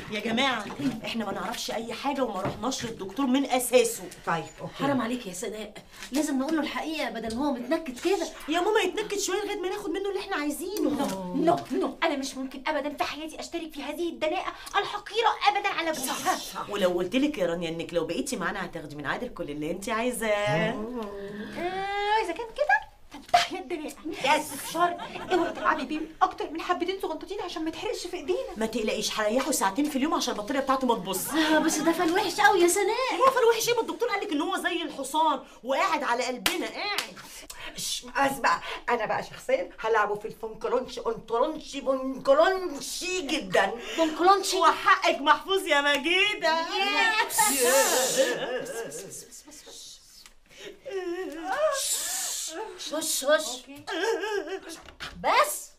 يا جماعه احنا ما نعرفش اي حاجه وما رحناش للدكتور من اساسه. طيب اوكي. حرام عليك يا سناء، لازم نقول له الحقيقه بدل ما هو متنكد كده. يا ماما يتنكد شويه لغايه ما ناخد منه اللي احنا عايزينه. نو انا مش ممكن ابدا في حياتي اشترك في هذه الدناءه الحقيره ابدا على ابوها. ولو قلت لك يا رانيا انك لو بقيتي معانا هتاخدي من عادل كل اللي انت عايزاه. اذا كان كده فتح يا الدناءه. يس شر اوعي تلعبي بيه اكتر من حبتين صغنطتين عشان ما يتحرقش في ايدينا. ما تقلقيش هريحه ساعتين في اليوم عشان البطاريه بتاعته ما تبص. بس ده فال وحش قوي يا سناء. هو فال وحش ايه؟ ما الدكتور قال لك ان هو زي الحصان وقاعد على قلبنا قاعد. اسمع، انا بقى شخصيا هلعبه في الفنكلونش انطرونشي بنكلونشي جدا. بونكلونشي وحقك محفوظ يا مجيده. وش بس